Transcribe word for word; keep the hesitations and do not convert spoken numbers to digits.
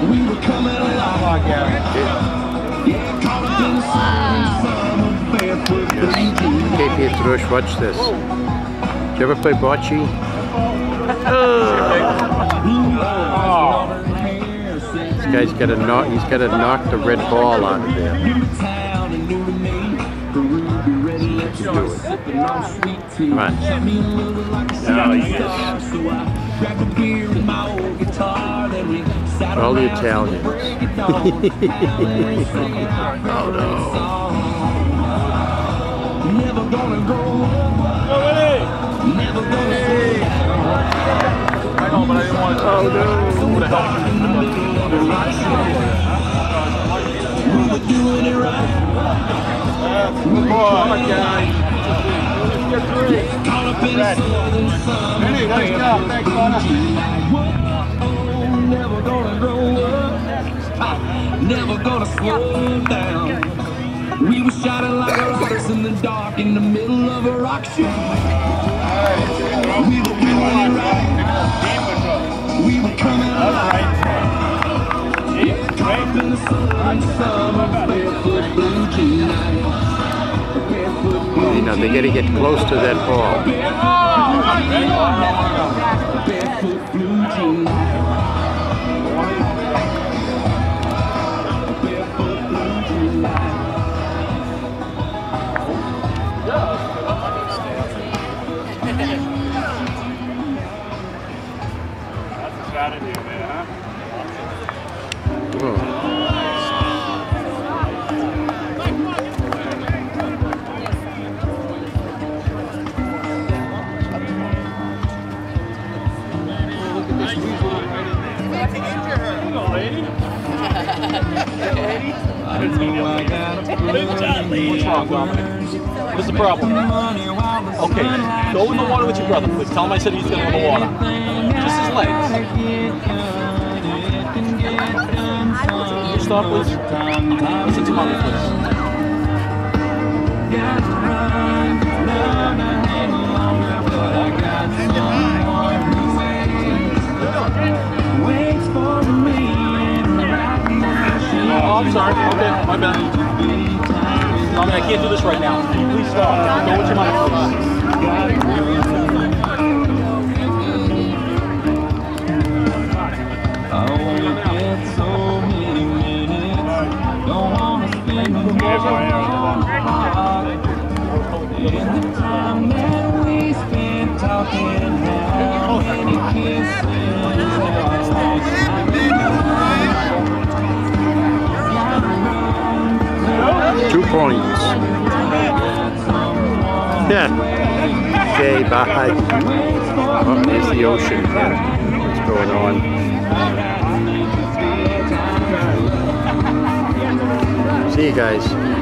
We were coming along. Oh, yeah. Yeah, caught up in the sun, barefoot bleeding. K P Thrush, watch this. Did you ever play Bocce? Oh. This guy's got to knock. He's got to knock the red ball out of there. Do it. Come on. Oh, yes. All the Italians. Oh no. Never gonna go. Never gonna go. I know, but I didn't want to. Oh no. We were doing it right. Good boy, guys. Caught up in the southern sun. Hey, nice job. Thanks, Connor. Never gonna grow up. Never gonna slow down. We were shining like rockets in the dark in the middle of a rock show. We were doing it right. We were coming alive. Caught up in the sun, summer, barefoot blue jean night. You know, they got to get close to that ball. Barefoot blue jean night. Barefoot blue jean night. That's a strategy, man, huh? Oh. What's wrong, Dominic? What's the problem? Okay, go in the water with your brother, please. Tell him I said he's going to go in the water. Just his legs. Can you stop, please? Listen to mommy, please. Oh, I'm sorry. Okay, my bad. Mommy, I can't do this right now. Can you please stop? Go with your mom, please. Two points. Yeah. Okay, bye. Oh, there's the ocean here. What's going on? See you guys.